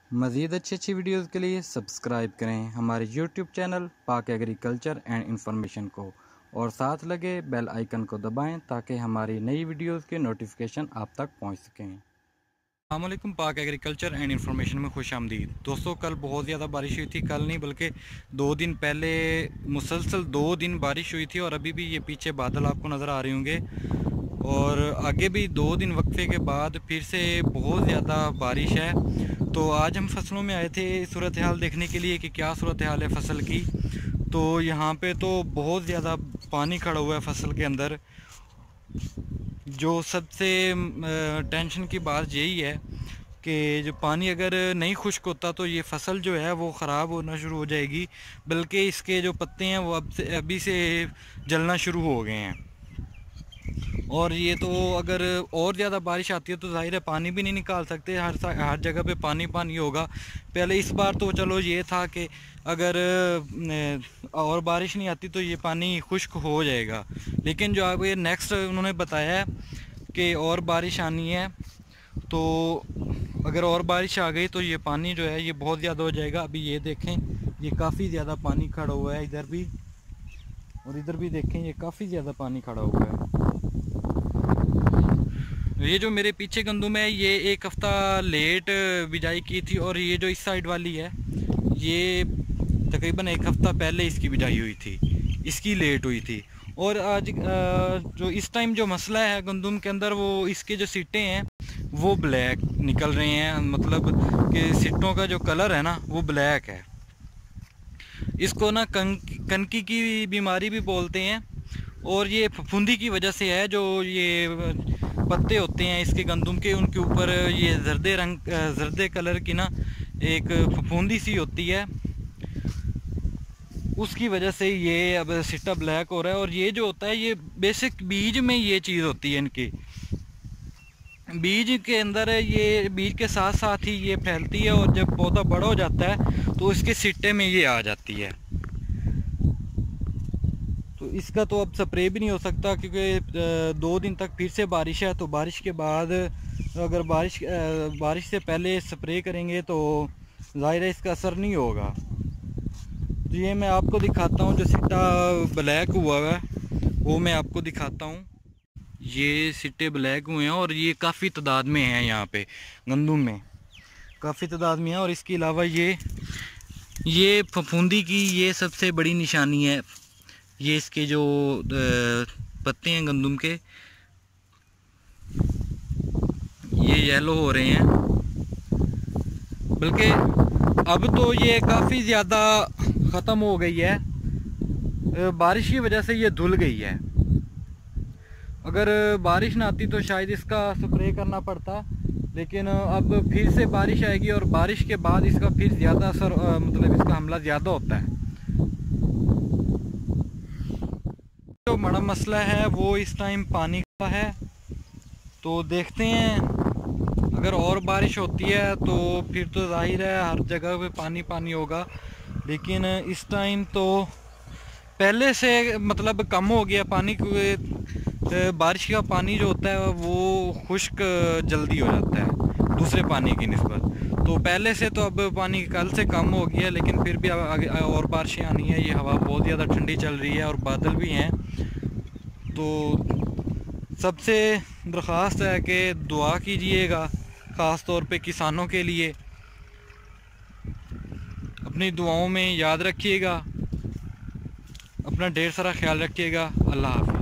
मज़ीद अच्छी वीडियोज़ के लिए सब्सक्राइब करें हमारे YouTube channel Pak agriculture and information को, और साथ लगे बेल आइकन को दबाएं ताकि हमारी नई वीडियोज़ के नोटिफिकेशन आप तक पहुंच सकें। अस्सलाम वालेकुम, पाक एग्रीकल्चर एंड इंफॉर्मेशन में खुश आमदीद। दोस्तों, कल बहुत ज़्यादा बारिश हुई थी। कल नहीं बल्कि 2 दिन पहले मुसलसल 2 दिन बारिश हुई थी, और अभी भी ये पीछे बादल आपको नज़र आ रहे होंगे, और आगे भी 2 दिन वक्फे के बाद फिर से बहुत ज़्यादा बारिश है। तो आज हम फसलों में आए थे सूरत हाल देखने के लिए कि क्या सूरत हाल है फसल की। तो यहाँ पे तो बहुत ज़्यादा पानी खड़ा हुआ है फसल के अंदर। जो सबसे टेंशन की बात यही है कि जो पानी अगर नहीं खुश्क होता तो ये फसल जो है वो ख़राब होना शुरू हो जाएगी, बल्कि इसके जो पत्ते हैं वो अभी से जलना शुरू हो गए हैं। और ये तो अगर और ज़्यादा बारिश आती है तो ज़ाहिर है पानी भी नहीं निकाल सकते, हर जगह पे पानी पानी होगा। पहले इस बार तो चलो ये था कि अगर और बारिश नहीं आती तो ये पानी खुश्क हो जाएगा, लेकिन जो अब ये नेक्स्ट उन्होंने बताया है कि और बारिश आनी है, तो अगर और बारिश आ गई तो ये पानी जो है ये बहुत ज़्यादा हो जाएगा। अभी ये देखें, ये काफ़ी ज़्यादा पानी खड़ा हुआ है इधर भी, और इधर भी देखें ये काफ़ी ज़्यादा पानी खड़ा हुआ है। ये जो मेरे पीछे गंदुम है ये 1 हफ़्ता लेट बिजाई की थी, और ये जो इस साइड वाली है ये तकरीबन 1 हफ़्ता पहले इसकी बिजाई हुई थी, इसकी लेट हुई थी। और आज जो इस टाइम जो मसला है गंदुम के अंदर, वो इसके जो सिट्टे हैं वो ब्लैक निकल रहे हैं, मतलब कि सिट्टों का जो कलर है ना वो ब्लैक है। इसको ना कनकी की बीमारी भी बोलते हैं, और ये फफूंदी की वजह से है। जो ये पत्ते होते हैं इसके गंदुम के, उनके ऊपर ये जर्दे कलर की ना एक फफूंदी सी होती है, उसकी वजह से ये अब सिट्टा ब्लैक हो रहा है। और ये जो होता है ये बेसिक बीज में ये चीज़ होती है, इनकी बीज के अंदर ये बीज के साथ साथ ही ये फैलती है, और जब पौधा बड़ा हो जाता है तो इसके सिट्टे में ये आ जाती है। तो इसका तो अब स्प्रे भी नहीं हो सकता, क्योंकि 2 दिन तक फिर से बारिश है। तो बारिश के बाद अगर बारिश से पहले स्प्रे करेंगे तो ज़ाहिर है इसका असर नहीं होगा। तो ये मैं आपको दिखाता हूँ, जो सिट्टा ब्लैक हुआ है वो मैं आपको दिखाता हूँ। ये सिट्टे ब्लैक हुए हैं, और ये काफ़ी तादाद में हैं यहाँ पे गंदुम में, काफ़ी तादाद में है। और इसके अलावा ये फफूंदी की ये सबसे बड़ी निशानी है। ये इसके जो पत्ते हैं गंदुम के, ये येलो हो रहे हैं, बल्कि अब तो ये काफ़ी ज़्यादा ख़त्म हो गई है, बारिश की वजह से ये धुल गई है। अगर बारिश ना आती तो शायद इसका स्प्रे करना पड़ता, लेकिन अब फिर से बारिश आएगी, और बारिश के बाद इसका फिर ज़्यादा असर, मतलब इसका हमला ज़्यादा होता है। जो बड़ा मसला है वो इस टाइम पानी का है। तो देखते हैं, अगर और बारिश होती है तो फिर तो जाहिर है हर जगह पे पानी पानी होगा, लेकिन इस टाइम तो पहले से मतलब कम हो गया पानी, क्योंकि बारिश का पानी जो होता है वो खुश्क जल्दी हो जाता है दूसरे पानी की निस्बत। तो पहले से तो अब पानी कल से कम हो गया, लेकिन फिर भी आगे और बारिशें आनी है। ये हवा बहुत ज़्यादा ठंडी चल रही है और बादल भी हैं। तो सबसे दरख्वास्त है कि दुआ कीजिएगा, ख़ास तौर पे किसानों के लिए। अपनी दुआओं में याद रखिएगा, अपना ढेर सारा ख्याल रखिएगा। अल्लाह हाफ़िज़।